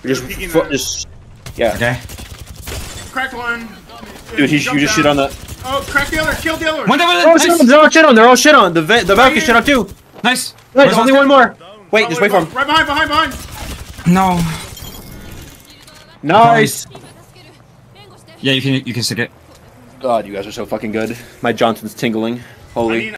Just yeah. Okay. Cracked one. Dude, you just shit on the. Oh, crack the other. Kill the other. One double. Oh, Nice. they're all shit on. They're all shit on. The Valkyrie shit on too. Nice. There's only one more. Wait, just wait for him. Right behind. No. Nice. Yeah, you can stick it. God, you guys are so fucking good. My Johnson's tingling. Holy.